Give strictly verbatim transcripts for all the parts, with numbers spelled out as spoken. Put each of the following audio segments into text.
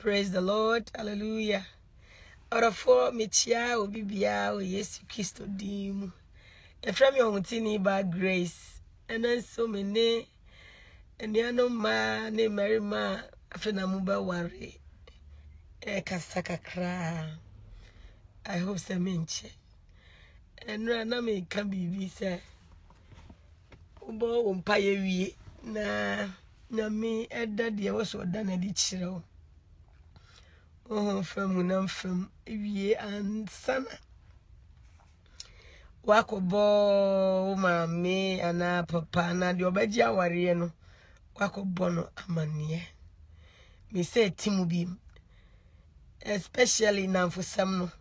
Praise the Lord. Hallelujah. Orafo michia obibia o Yesu Kristo dim. Efrem yo hutini ba grace. Ena so mene eniano ma ne merima afena mu ba ware. E kasaka kra. I hope se menche. Enra na me ka bibi se ubo umpa ye wie na nyame eda de wo so da na di kire. Oh, from nam from wie ansana wakobo mama ana papa na de obaji aware no wakobo no amane me say timu bi especially na fosam no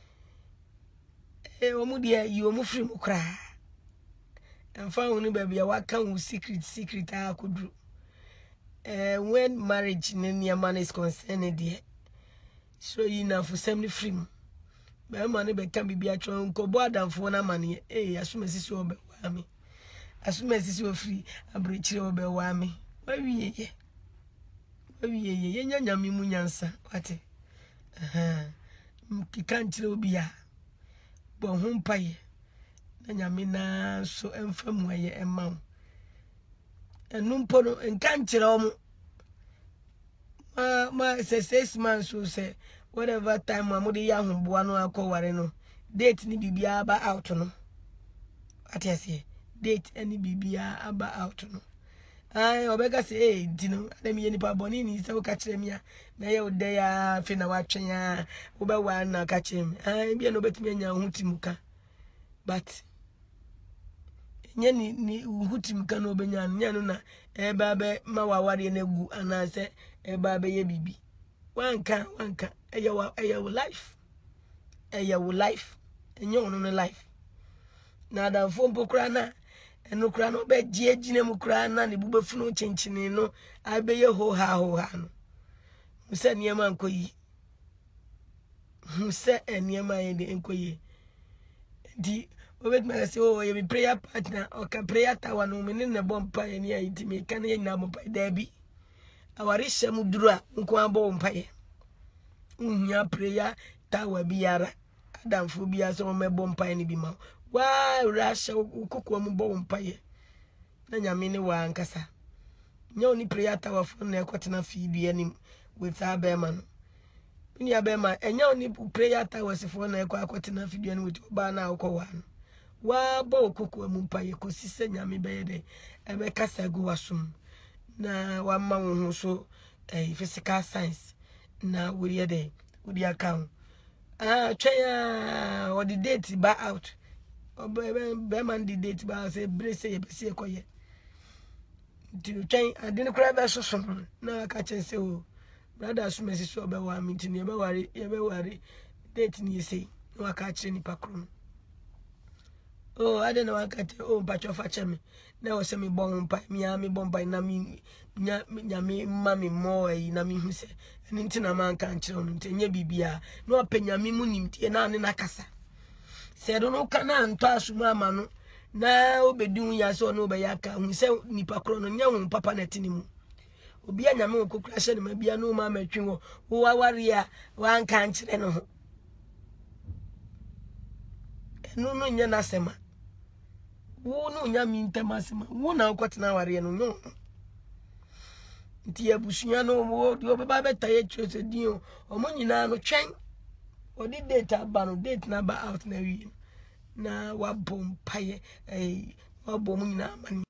e omu de yi omu free mu kra emfa hunu ba bia waka hu secret secret akodru eh when marriage ne man is concerned there. So you na for seventy free. Be man be kan bibi atwo nkobo adamfo na mane eh asumesisi obe wa me. Asumesisi o free abrechire obe wa me. Wa wiye ye. Wa wiye ye yenya nyame mu nyansa wate. Aha. Mkika ntire obi a. Bo ho mpaye. Na nyame na so emfa mu aye ema. Enu mpo no nka ntire omo. Ma ma say six months so say whatever time amudi ya humboa no akọware no date ni bibia ba out no atiase date any bibia aba out no ai obega say eh dino adem ye nipa boni ni se wo ka kire mia na ye ode ya fe na watwen ya wo be wa na ka kire mi ai bia no betumi anya hutimuka but nye ni ni hutimuka no obenya nya no na e ba be ma waware na gu anase e ba be ye bibi wanka wanka eya eya life eya life enyo no no life na da fo mpokra na eno kra no be gie gine mu kra na ne bubafunu chenchini no abeye ho ha ho ha no musa niema nkoyi musa eniema ye nkoyi di obet ma say oh ye be prayer partner o ka prayer tower no me ne bompa ye ni ayiti me kan ye na bompa da bi awarisha mu duru a nko abo bompa ye unya prayer tower biara adamfo bia so me bompa ni bi ma wa rasha kokko mu bompa ye na nyame ni wa nkasa nya oni prayer tower fo na ekotena fiidue ni with abema no ni abema enya oni prayer tower fo na ekọ akotena fiidue ni with oba na akọwa no wa ba kokko mu mpa ye kosise nyame be de ebe kasa go wasum na wa ma wo so eh physical science na we de we account ah twa or the date ba out be be man the date ba say brace ye be se koye nti twa adin kra be so so na ka chen se o brother asumesi so be wa mi nti ne be ware ye be ware date ni say na ka kire ni pakro oh I don't know wakati oh pacho fa cheme na wo se mi bon mpa mi a mi bon mpa na mi nya nya mi mami mo yi na mi hu se eni nti na man kan kire no nti nya bibia na opanya mi mu nimtie na ne nakasa se do no kana nto asuma ama no na obedun ya se ono be ya ka hu se nipa kro no nya hu papa na tini mu obi anya me okokura hye ne ma bia no ma matwi wo wa ware a wan kan kire no ho enu no nya na sema wo no nya mi ntamasema wo na kwatena ware no no nti abusuya no wo di obaba beta ye twese din o omo nyina no twen odi data ba no date na ba out na wi na wa bom paye eh wa bom nyina mani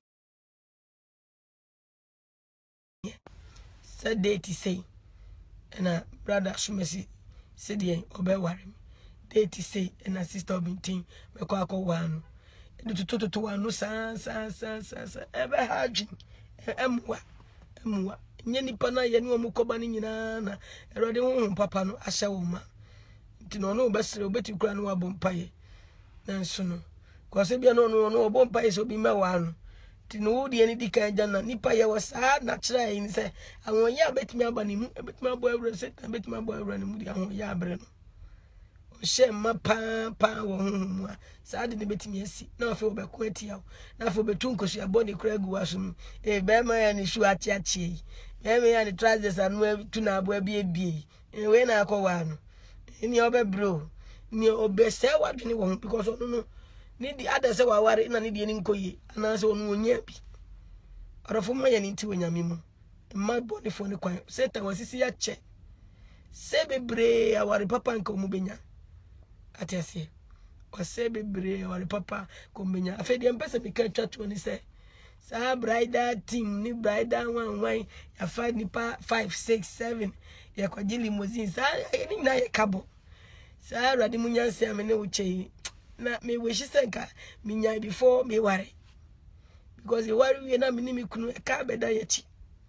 sa date say na brother Sumesi se die obeware mi date say na sister obintin me kwa kwa wanu de tututu wanu sa sa sa sa ebe hajin emwa emwa nye nipa na ye ni omu koba ni nyina na erode hu papa no ahye wo ma nti no no besere obeti kura no wabom paye na nso no kwase bia no no no obom paye so bi mewa no nti no wo de ni dika jana nipa ye wo sa na kira yin se awon ya betimi aba ni mu betimi abo awura se betimi abo awura ni mu di awon ya abre no shema pa pa wo hu a sa de ne betimi asi na afa obeko atia na afa obetu nkosu aboni kura gu asum e be ma ya ni su ati ati me and the trousers and we to na boy be be and when I call one in your bed bro near obese what you want because no no need the other say wa in an Indian koye and answer on one year or of my into when yamimo my body for the coin set I was see a check say be our papa and comubenya at say or say be our papa comubenya I fed the empress and became church when he said sa bridal team ni bridal one one ya five nipa five six seven ya kwaji limousine sa ni na ya kabo sa radi munyanse amene uche na me wish senka minya before me worry because the worry we na mini mi kunu e ka beda yachi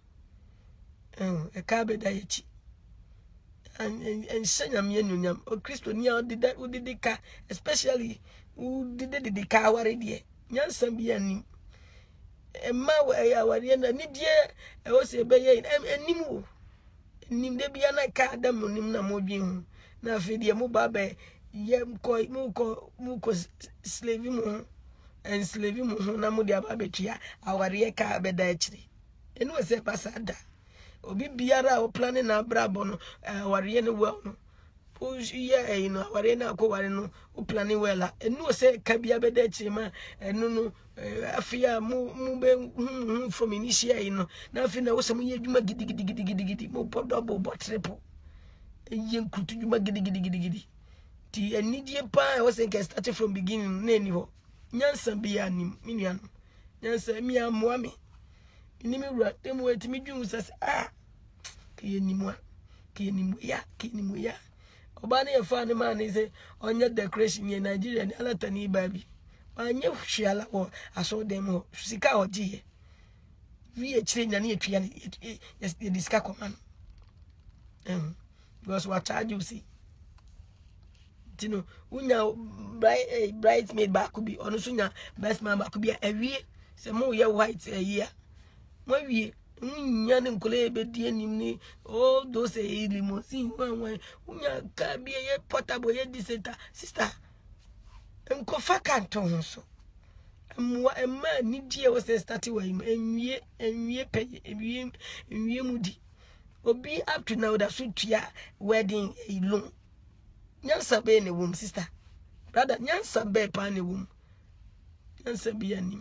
eh e ka beda yachi and and senya me nyonyam o Kristo ni a did that did ka especially who did the ka worry die nyansa bi anim emma we awari na ni die e wo se be ye enim wo enim de bia na ka adam nim na modwin hu na afi de mu ba be ye ko mu ko mu ko slave mu en slave mu hu na mu de aba betua awari ka be da akiri enu se pasada obi biara o plan na brabo no awari ne wo no o ye no awari na ko wari no o plan well enu se ka bia be da akiri ma enu no afia mu mu be from initial you know na afia na wo se mu ye dwuma gidi gidi gidi gidi gidi mo double bo triple ye nkutu dwuma gidi gidi gidi gidi ti enidie pa wo se ke start from beginning na ni ho nyansa bia nim minuan nyansa mi amoa me ni mi wura temu etimi dwum se ah ke ni mo ke ni mo ya ke ni mo ya oba na ye fa ni man say onye decoration ye Nigeria ni alata ni baby anye hwiala wo aso dem ho sika ogie vi e chire nya na etwa ye ye diska command em because what charge you see tino unya bright bridesmaid ba ku bi onu sunya best man ba ku bi awie se mo ye white aye mo wie unya ne nkole be die nim ni all those e limousine wan wan unya ka bi ye portable ye diseta sister enkofa kanton so emwa emma ni die wo se start wa im enwie enwie pe enwie enwie mudi obi up to now da so tua wedding alone nyansa be ne wom sister brother nyansa be pa ne wom nyansa bi anim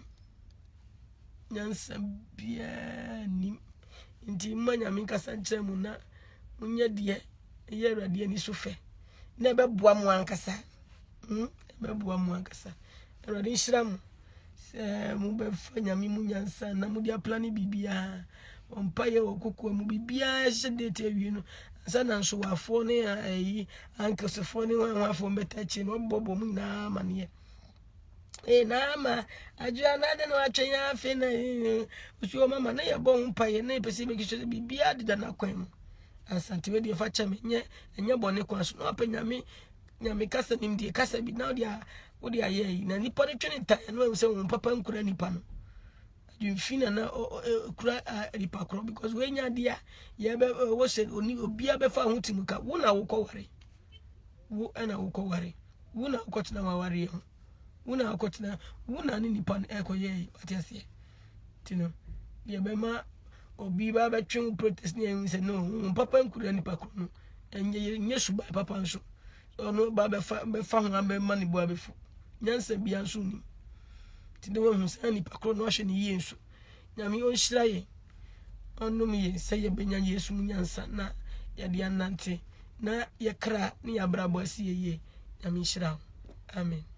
nyansa bi anim ndi manya min kasa nkyeremu na munya die ye awrade ani so fe na be boa mu ankasa hm be boa mu ankasa awrade nhira mu se mu be fa nyame mu nyansa na mu dia plan bibia ompa ye okoko mu bibia hye date awie no sana nso wafo ne ayi ankesefo ne wafo mbetachi no bobo mu na mane eh na ma ajua na de no atwenya afi na usuo mama na ye bon mpa ye na pese be kisho bibia de na kwan mu asante we de fa chame nye enye bone kwa so no apanyame nyame kasa nim de kasa bi na de wo de aye na nipa de twene ta no se won papa nkura nipa no fina na kura nipa kro because we nya dia ye be wo se oni obia be fa hotimuka wo na wo koware wo ana wo koware wo na ko tena waware ho wo na ko tena wo na ni nipa na ekoye atiase tino ye be ma obi ba be twen protest ni en se no papa nkura nipa kro no enye nye suba papa nso ono ba be fa be fa ho be ma ni bo abefu nyansa bia nso ni tinde wo hu sani pakro no hye ne yie nso nyame on hyira ye onum ye se ye benya Yesu nyansa na ye de anante na ye kra ne ya brabo asiye ye nyame hyira amen.